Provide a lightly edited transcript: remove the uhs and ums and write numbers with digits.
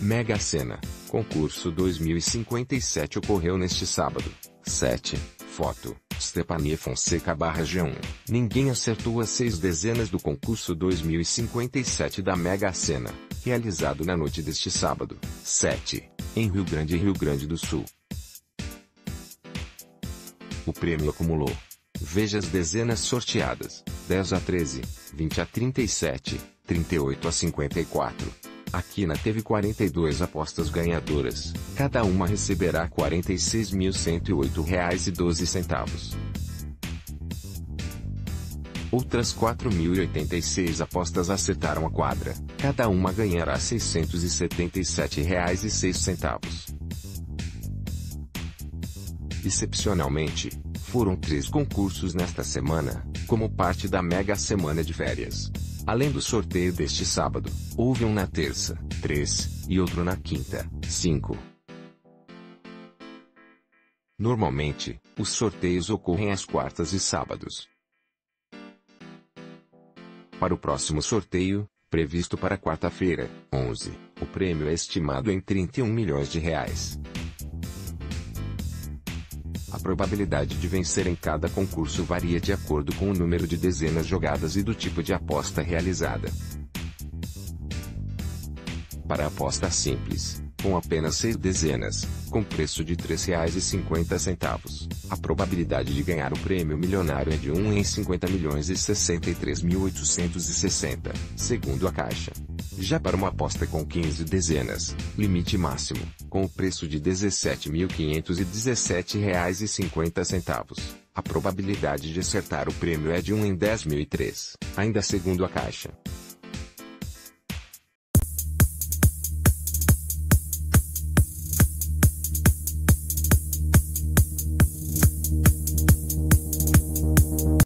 Mega Sena, concurso 2057 ocorreu neste sábado. 7. Foto, Stephanie Fonseca /G1. Ninguém acertou as 6 dezenas do concurso 2057 da Mega Sena, realizado na noite deste sábado. 7. Em Rio Grande do Sul. O prêmio acumulou. Veja as dezenas sorteadas: 10 a 13, 20 a 37, 38 a 54. A Quina teve 42 apostas ganhadoras. Cada uma receberá R$ 46.108,12. Outras 4.086 apostas acertaram a quadra. Cada uma ganhará R$ 677,06. Excepcionalmente, foram 3 concursos nesta semana, como parte da Mega Semana de Férias. Além do sorteio deste sábado, houve um na terça, 3, e outro na quinta, 5. Normalmente, os sorteios ocorrem às quartas e sábados. Para o próximo sorteio, previsto para quarta-feira, 11, o prêmio é estimado em R$ 31 milhões. A probabilidade de vencer em cada concurso varia de acordo com o número de dezenas jogadas e do tipo de aposta realizada. Para a aposta simples, com apenas 6 dezenas, com preço de R$ 3,50, a probabilidade de ganhar o prêmio milionário é de 1 em 50.063.860, segundo a Caixa. Já para uma aposta com 15 dezenas, limite máximo, com o preço de R$ 17.517,50, a probabilidade de acertar o prêmio é de 1 em 10.003, ainda segundo a Caixa.